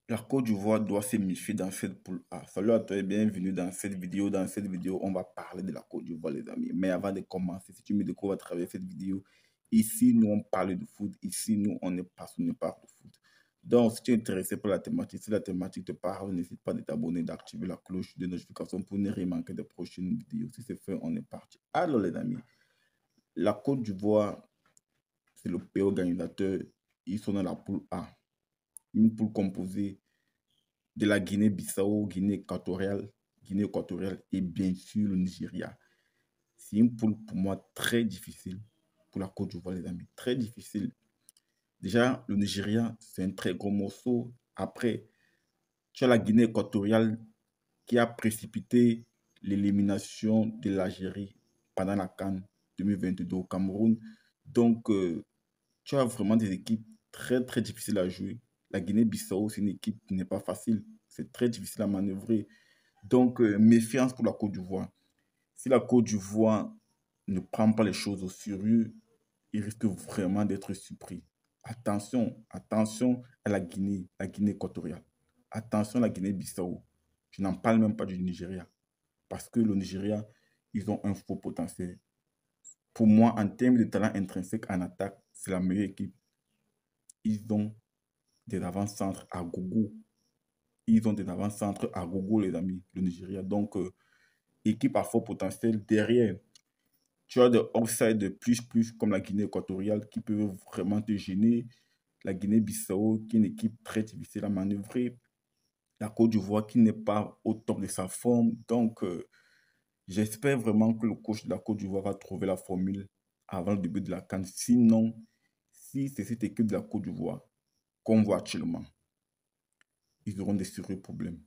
La Côte d'Ivoire doit se méfier dans cette poule A. Salut à toi et bienvenue dans cette vidéo. Dans cette vidéo, on va parler de la Côte d'Ivoire, les amis. Mais avant de commencer, si tu me découvres à travers cette vidéo, ici, nous, on parle de foot. Ici, nous, on est passionné par le foot. Donc, si tu es intéressé par la thématique, si la thématique te parle, n'hésite pas de t'abonner, d'activer la cloche de notification pour ne rien manquer des prochaines vidéos. Si c'est fait, on est parti. Alors, les amis, la Côte d'Ivoire, c'est le pays organisateur. Ils sont dans la poule A. Une poule composée de la Guinée-Bissau, Guinée équatoriale et bien sûr le Nigeria. C'est une poule pour moi très difficile pour la Côte d'Ivoire, les amis. Très difficile. Déjà, le Nigeria, c'est un très gros morceau. Après, tu as la Guinée équatoriale qui a précipité l'élimination de l'Algérie pendant la CAN 2022 au Cameroun. Donc, tu as vraiment des équipes très, très difficiles à jouer. La Guinée-Bissau, c'est une équipe qui n'est pas facile. C'est très difficile à manœuvrer. Donc, méfiance pour la Côte d'Ivoire. Si la Côte d'Ivoire ne prend pas les choses au sérieux, il risque vraiment d'être surpris. Attention, attention à la Guinée équatoriale. Attention à la Guinée-Bissau. Je n'en parle même pas du Nigeria. Parce que le Nigeria, ils ont un faux potentiel. Pour moi, en termes de talent intrinsèque en attaque, c'est la meilleure équipe. Ils ont des avant-centres à gogo. Ils ont des avant-centres à gogo, les amis, le Nigeria. Donc, équipe à fort potentiel. Derrière, tu as des offsides de plus, comme la Guinée équatoriale, qui peuvent vraiment te gêner. La Guinée-Bissau, qui est une équipe très difficile à manœuvrer. La Côte d'Ivoire, qui n'est pas au top de sa forme. Donc, j'espère vraiment que le coach de la Côte d'Ivoire va trouver la formule avant le début de la CAN. Sinon, si c'est cette équipe de la Côte d'Ivoire qu'on voit actuellement, ils auront des sérieux problèmes.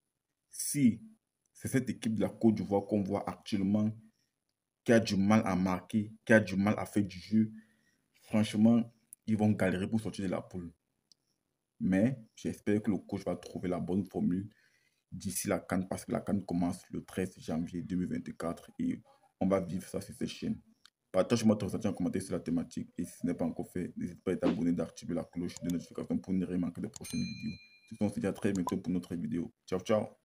Si c'est cette équipe de la Côte d'Ivoire qu'on voit actuellement qui a du mal à marquer, qui a du mal à faire du jeu, franchement, ils vont galérer pour sortir de la poule. Mais j'espère que le coach va trouver la bonne formule d'ici la CAN parce que la CAN commence le 13 janvier 2024 et on va vivre ça sur cette chaîne. Partage-moi ton ressenti en commentaire sur la thématique et si ce n'est pas encore fait, n'hésite pas à t'abonner, d'activer la cloche de notification pour ne rien manquer des prochaines vidéos. On se dit à très bientôt pour notre vidéo. Ciao, ciao!